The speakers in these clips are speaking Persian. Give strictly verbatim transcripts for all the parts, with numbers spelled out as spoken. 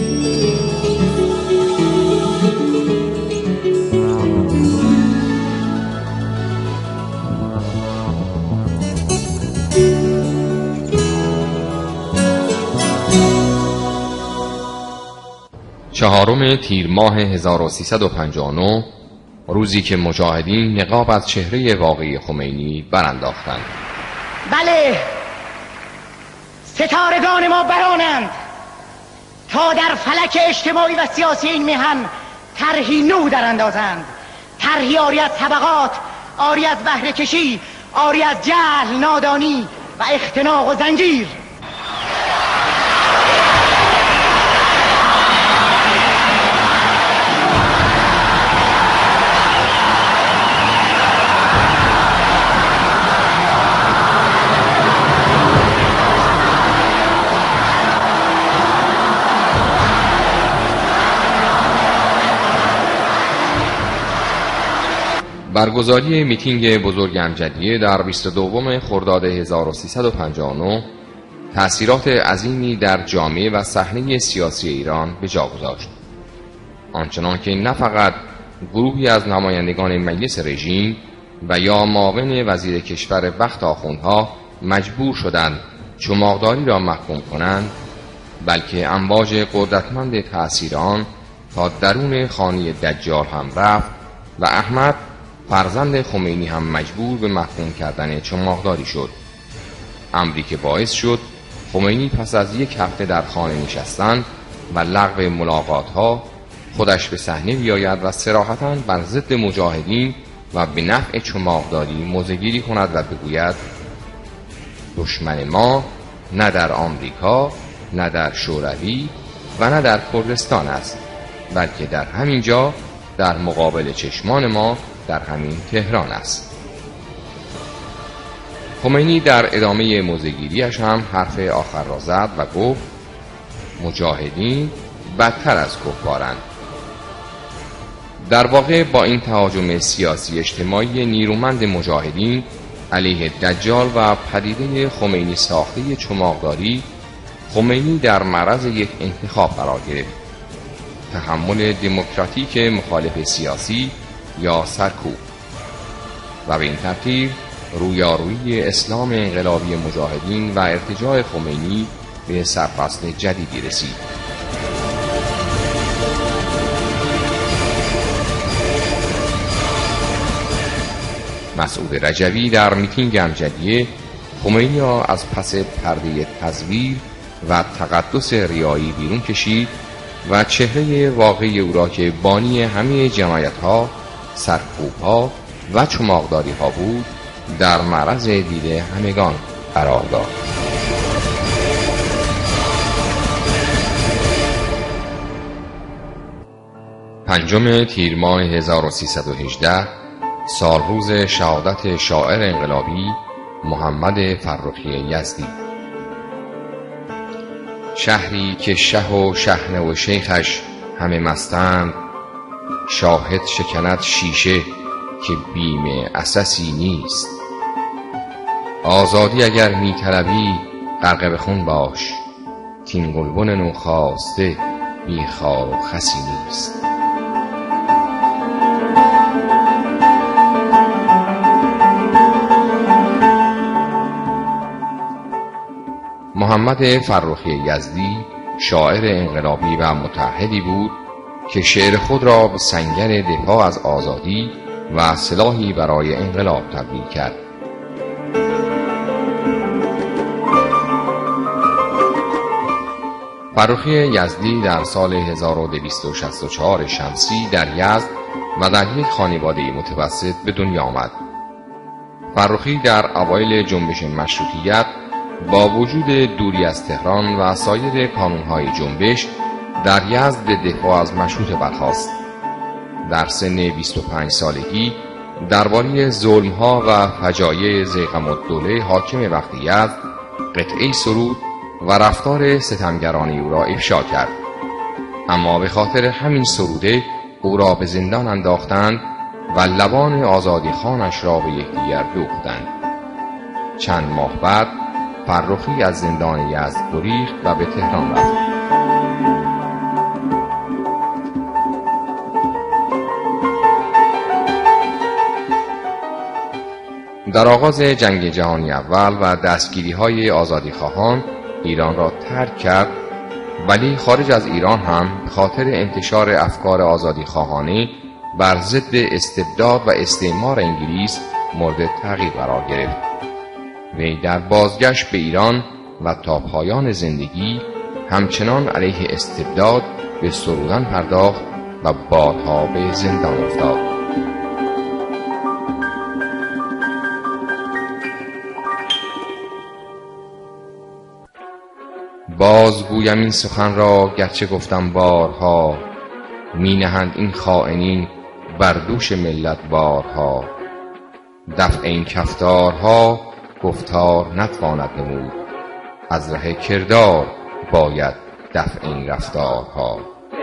چهارم تیر ماه هزار و سیصد و پنجاه و نه، روزی که مجاهدین نقاب از چهره واقعی خمینی برانداختند. بله، ستارگان ما برانند تا در فلک اجتماعی و سیاسی این میهن طرحی نو در اندازند، طرحی آری از طبقات، آری از بهره کشی، آری از جهل، نادانی و اختناق و زنجیر. برگزاری میتینگ بزرگ امجدیه در بیست و دوم خرداد هزار و سیصد و پنجاه و نه تأثیرات عظیمی در جامعه و صحنه سیاسی ایران به جا گذاشت، آنچنان که نه فقط گروهی از نمایندگان مجلس رژیم و یا معاون وزیر کشور وقت آخوندها مجبور شدند چماقداری را محکوم کنند، بلکه امواج قدرتمند تأثیر آن تا درون خانه دجال هم رفت و احمد فرزند خمینی هم مجبور به محکوم کردن چماقداری شد، امری که باعث شد خمینی پس از یک هفته در خانه نشستن و لغو ملاقات‌ها خودش به صحنه بیاید و صراحتاً بر ضد مجاهدین و به نفع چماقداری موضع‌گیری کند و بگوید دشمن ما نه در آمریکا، نه در شوروی و نه در کردستان است، بلکه در همین جا در مقابل چشمان ما در همین تهران است. خمینی در ادامه موضع‌گیری‌اش هم حرف آخر را زد و گفت مجاهدین بدتر از کفارند. در واقع با این تهاجم سیاسی اجتماعی نیرومند مجاهدین علیه دجال و پدیده خمینی ساخته چماقداری، خمینی در معرض یک انتخاب قرار گرفت: تحمل دموکراتیک مخالف سیاسی یا سرکوب، و به این ترتیب رویارویی اسلام انقلابی مجاهدین و ارتجاع خمینی به سرفصل جدیدی رسید. مسعود رجوی در میتینگ امجدیه خمینی را از پس پرده تزویر و تقدس ریایی بیرون کشید و چهره واقعی او را که بانی همه جنایت‌ها، سرکوب‌ها و چماقداری‌ها بود در معرض دید همگان قرار داد. پنجم تیر ماه هزار و سیصد و هجده، سالروز شهادت شاعر انقلابی محمد فرخی یزدی. شهری که شه و شحنه و شیخش همه مستند، شاهد شکند شیشه که بیم اساسی نیست. آزادی اگر می طلبی غرق به خون باش، کین گلبن نوخاسته بی خار و خسی نیست. محمد فرخی یزدی شاعر انقلابی و متعهدی بود که شعر خود را به سنگر دفاع از آزادی و سلاحی برای انقلاب تبدیل کرد. فرخی یزدی در سال هزار و دویست و شصت و چهار شمسی در یزد و در یک خانواده متوسط به دنیا آمد. فرخی در اوایل جنبش مشروطیت با وجود دوری از تهران و سایر کانونهای جنبش در یزد به دفاع از مشروطه برخاست. در سن بیست و پنج سالگی درباره ظلم‌ها و فجایع ضیغم‌الدوله حاکم وقت یزد قطعه‌ای سرود و رفتار ستمگرانه او را افشا کرد، اما به خاطر همین سروده او را به زندان انداختند و لبان آزادی خانش را به یکدیگر دوختند. چند ماه بعد فرخی از زندان یزد گریخت و به تهران رفت. در آغاز جنگ جهانی اول و دستگیری های آزادی خواهان ایران را ترک کرد، ولی خارج از ایران هم به خاطر انتشار افکار آزادی خواهانه بر ضد استبداد و استعمار انگلیس مورد تعقیب قرار گرفت. وی در بازگشت به ایران و تا پایان زندگی همچنان علیه استبداد به سرودن پرداخت و بارها به زندان افتاد. بازگویم این سخن را گرچه گفتم بارها، می نهند این خائنین بر دوش ملت بارها. دفع این کفتارها گفتار نتواند نمود، از ره کردار باید دفع این رفتارها.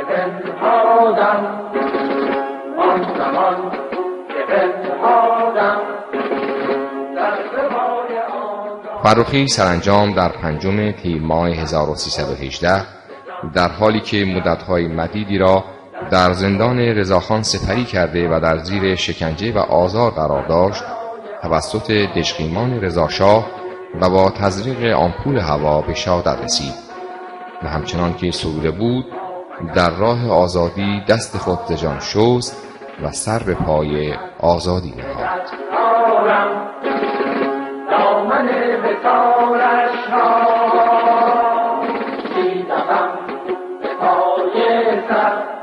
فرخی سرانجام در پنجم تیر ماه هزار و سیصد و هجده در حالی که مدت‌های مدیدی را در زندان رضاخان سپری کرده و در زیر شکنجه و آزار قرار داشت، توسط دژخیمان رضاشاه و با تزریق آمپول هوا به شهادت رسید و همچنان که سروده بود در راه آزادی دست خود ز جان شست و سر به پای آزادی نهاد. دامن وصالش را دیدم به پای سر